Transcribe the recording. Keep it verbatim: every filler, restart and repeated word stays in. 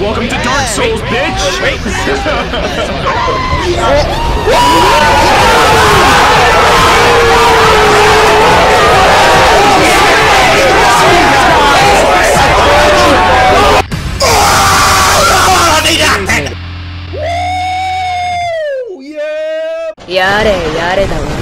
Welcome to Dark Souls, bitch! Wait! Yare, yare da.